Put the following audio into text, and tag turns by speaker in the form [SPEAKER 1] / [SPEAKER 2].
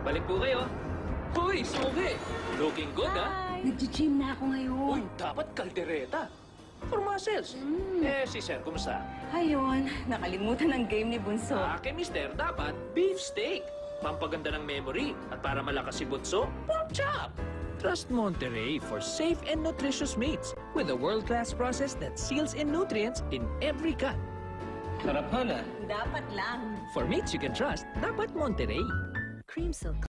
[SPEAKER 1] Balik po kayo. Hoy, suki! Looking good, ha?
[SPEAKER 2] Nag-gym na ako ngayon.
[SPEAKER 1] Uy, dapat kaldereta. For muscles. Eh, si Sir, kumusta?
[SPEAKER 2] Ayun, nakalimutan ang game ni Bunso.
[SPEAKER 1] Kay Mister, dapat beef steak. Pampaganda ng memory. At para malakas si Bunso, pork chop. Trust Monterey for safe and nutritious meats with a world-class process that seals in nutrients in every cut. Sarap na.
[SPEAKER 2] Dapat lang.
[SPEAKER 1] For meats you can trust, dapat Monterey.
[SPEAKER 3] Cream Silk